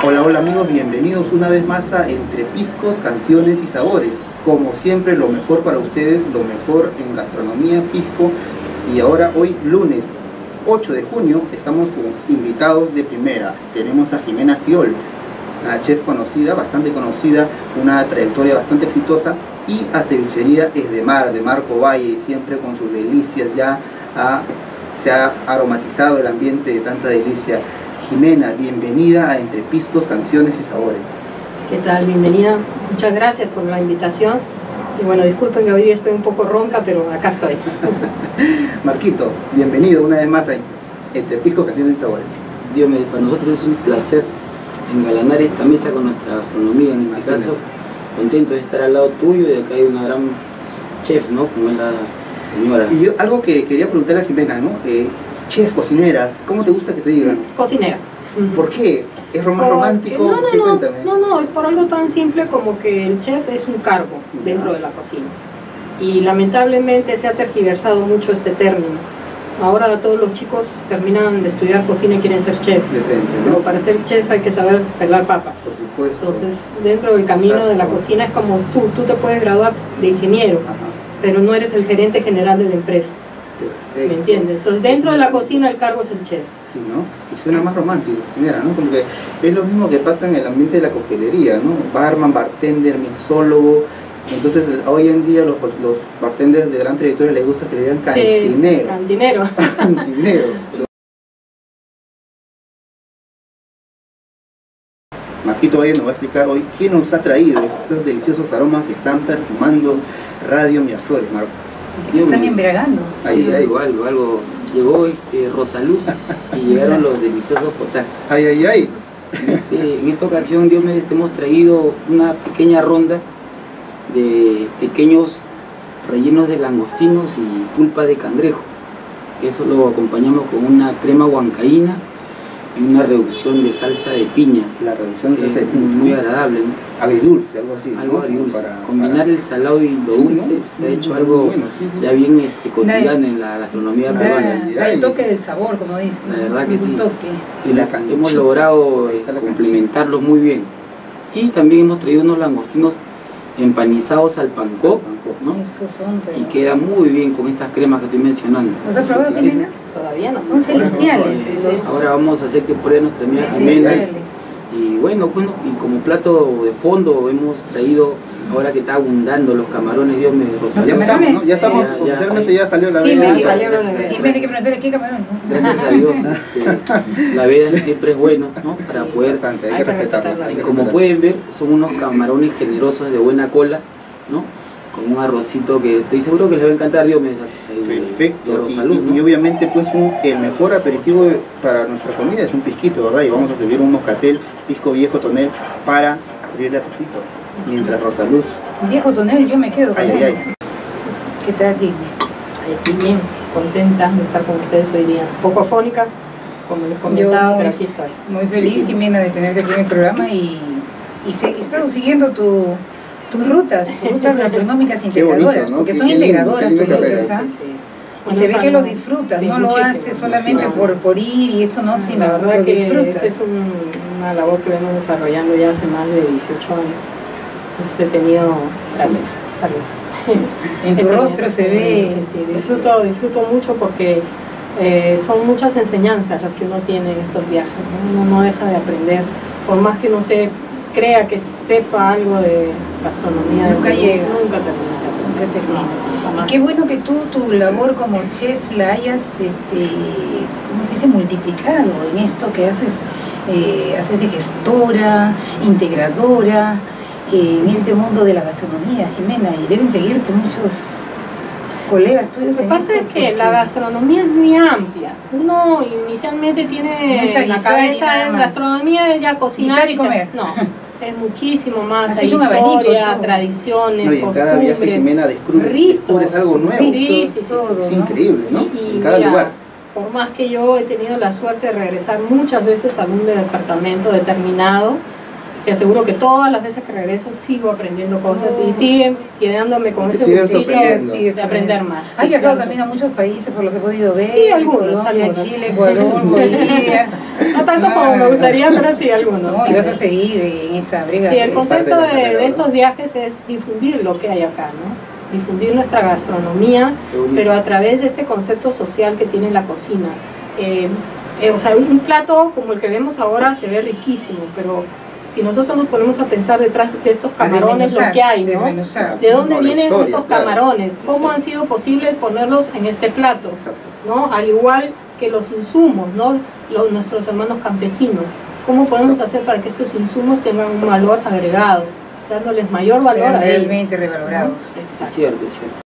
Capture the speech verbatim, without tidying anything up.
Hola, hola amigos, bienvenidos una vez más a Entre Piscos, Canciones y Sabores. Como siempre, lo mejor para ustedes, lo mejor en gastronomía, pisco. Y ahora, hoy lunes ocho de junio, estamos con invitados de primera. Tenemos a Jimena Fiol, una chef conocida, bastante conocida, una trayectoria bastante exitosa. Y a Cevichería Esdemar, de Marco Valle, siempre con sus delicias. Ya ha, se ha aromatizado el ambiente de tanta delicia. Jimena, bienvenida a Entre Piscos, Canciones y Sabores. ¿Qué tal? Bienvenida. Muchas gracias por la invitación. Y bueno, disculpen que hoy día estoy un poco ronca, pero acá estoy. Marquito, bienvenido una vez más a Entre Piscos, Canciones y Sabores. Dios mío, para nosotros es un placer engalanar esta mesa con nuestra gastronomía, en este caso. Contento de estar al lado tuyo y de acá hay una gran chef, ¿no? Como es la señora. Y yo, algo que quería preguntarle a Jimena, ¿no? Eh, chef, cocinera, ¿cómo te gusta que te digan? Cocinera. ¿Por qué? ¿Es más Porque, romántico? No, no, ¿Qué? no, Cuéntame. no, no, es por algo tan simple como que el chef es un cargo dentro de la cocina. Y lamentablemente se ha tergiversado mucho este término. Ahora todos los chicos terminan de estudiar cocina y quieren ser chef. De frente, ¿no? Pero para ser chef hay que saber pelar papas. Por supuesto. Entonces, dentro del camino Exacto. de la cocina es como tú, tú te puedes graduar de ingeniero, Ajá. pero no eres el gerente general de la empresa. ¿Me Perfecto. entiendes? Entonces, dentro de la cocina el cargo es el chef. Sí, ¿no? Y suena más romántico, cocinera, ¿no? Como que es lo mismo que pasa en el ambiente de la coctelería, ¿no? Barman, bartender, mixólogo. Entonces, hoy en día los, los bartenders de gran trayectoria les gusta que le digan cantinero. Sí, cantinero. Cantineros. Marquito Valle nos va a explicar hoy qué nos ha traído estos deliciosos aromas que están perfumando Radio Miraflores, Marco. Que me están embriagando. Ahí, Sí, ahí. algo, algo, algo. Llegó este Rosaluz y llegaron los deliciosos potajes. Ay, ay, ay. Este, en esta ocasión, Dios me hemos traído una pequeña ronda de pequeños rellenos de langostinos y pulpa de cangrejo, que eso lo acompañamos con una crema huancaína y una reducción de salsa de piña. La reducción de que salsa de es piña, muy ¿no? agradable, ¿no? Agridulce, algo así, Algo ¿no? agridulce. Para, Combinar para... el salado y lo Sí, dulce, ¿no? se ha Sí, hecho muy algo bueno, sí, sí. ya bien este, cotidiano Da- en la gastronomía Da, peruana. da el toque del sabor, como dicen. La verdad que Un sí. toque. Y la Hemos canchita. logrado Ahí está la complementarlos muy bien. Y también hemos traído unos langostinos empanizados al pancó, ¿no? Esos son, pero... Y queda muy bien con estas cremas que estoy mencionando. ¿Los has probado, Sí, Jimena? Todavía no Son celestiales. Sí, sí, los- sí. Ahora vamos a hacer que pruebe nuestra amiga Jimena. celestiales. Y bueno, bueno, y como plato de fondo hemos traído, ahora que está abundando los camarones, Dios me Ya Rosalía. estamos, ¿no? Ya estamos, Ya, ya, oficialmente ahí. ya salió la Y vez. me- Ya salió la de- Y me hay que preguntarle qué camarón. Gracias a Dios, este, la veda siempre es bueno, ¿no? Para poder, Bastante, hay, Hay que que respetarlo. respetarla. hay y que como respetarlo. pueden ver, son unos camarones generosos de buena cola, ¿no? Con un arrocito que estoy seguro que les va a encantar, Dios me Perfecto, y, Rosaluz, y- ¿no? y obviamente pues un- el mejor aperitivo para nuestra comida es un pisquito, ¿verdad? Y vamos a servir un moscatel, pisco viejo tonel, para abrir el apetito. Mientras Rosaluz, Viejo tonel, yo me quedo con ay, él. ay, ay. ¿Qué tal, Jimena? Aquí bien, contenta de estar con ustedes hoy día. Un poco afónica, como les comentaba, Yo- pero aquí estoy. Muy feliz, Jimena, de tenerte aquí en el programa y, y se, he estado siguiendo tu, tus rutas, tus rutas gastronómicas Qué bonito, integradoras, ¿no? porque Qué- son qué lindo, integradoras qué linda tus carrera. rutas, ¿ah? Sí, sí. Y Buenos se ve que años. lo disfrutas, Sí, no lo muchísimo. haces solamente Claro. por, por ir y esto no, sino La verdad lo que disfrutas. esta es un- una labor que vengo desarrollando ya hace más de dieciocho años. Entonces he tenido, gracias, salud. En tu He tenido- rostro se ve. Sí, sí, disfruto, disfruto mucho porque eh, son muchas enseñanzas las que uno tiene en estos viajes, ¿no? Uno no deja de aprender, por más que uno se crea que sepa algo de gastronomía. Nunca de Perú, llega. Nunca termina. Nunca termina. No, jamás. Y qué bueno que tú tu labor como chef la hayas, este, ¿cómo se dice?, multiplicado en esto que haces, eh, haces de gestora, integradora, eh, en este mundo de la gastronomía, Jimena, y deben seguirte muchos colegas tuyos. Lo que en pasa esto es que porque- la gastronomía es muy amplia. Uno inicialmente tiene No es en la aguisar y cabeza nada es más. gastronomía, es ya cocinar Guisar y se- comer. No, es muchísimo más. Así Hay es un abanico, historia, todo. tradiciones, No, y en cada viaje costumbres, Jimena descubre, ritos. descubres algo nuevo. Sí, sí, sí, sí. todo, Es ¿no? increíble, ¿no? Y, y en cada mira, lugar. por más que yo he tenido la suerte de regresar muchas veces a algún departamento determinado, te aseguro que todas las veces que regreso sigo aprendiendo cosas Oh. y siguen quedándome con Te ese siguen gustito sorprendiendo. Sí, de aprender más. Has Sí, viajado claro también que a muchos países por lo que he podido ver. Sí, algunos, Colombia, algunos. Chile, Ecuador, Bolivia. sí. No tanto como me gustaría, pero sí algunos. No, y vas a también. seguir en esta brega. Sí, el que- concepto parte de la de, carrera, de ¿no? estos viajes es difundir lo que hay acá, ¿no? Difundir nuestra gastronomía, Qué bonito. pero a través de este concepto social que tiene la cocina. Eh, eh, o sea, un plato como el que vemos ahora se ve riquísimo, pero si nosotros nos ponemos a pensar detrás de estos a camarones, lo desmenuzar, que hay, ¿no? desmenuzar. ¿De dónde No, la vienen historia, estos claro. camarones? ¿Cómo Exacto. han sido posible ponerlos en este plato? Exacto. ¿No? Al igual que los insumos, ¿no? Los, nuestros hermanos campesinos. ¿Cómo podemos Exacto. hacer para que estos insumos tengan un valor agregado, dándoles mayor valor Sean a ellos? realmente revalorados. ¿No? Es Exacto. cierto, es cierto.